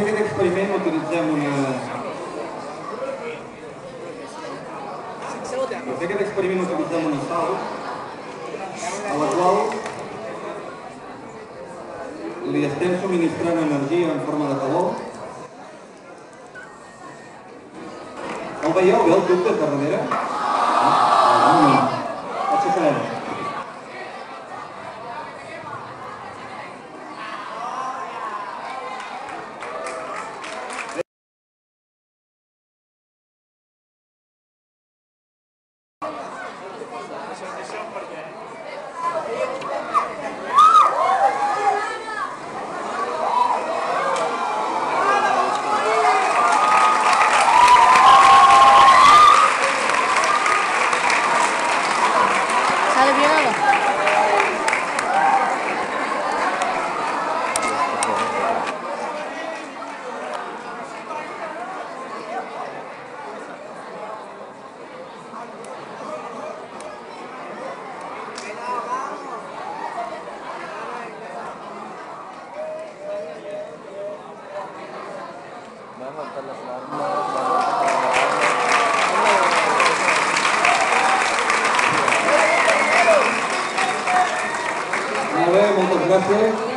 fer aquest experiment utilitzem una... Per fer aquest experiment utilitzem una sal a la qual li estem subministrant energia en forma de calor. El veieu bé el tub des de darrere? Aixecarem. ¿Sale bien algo? Molt bé, moltes gràcies.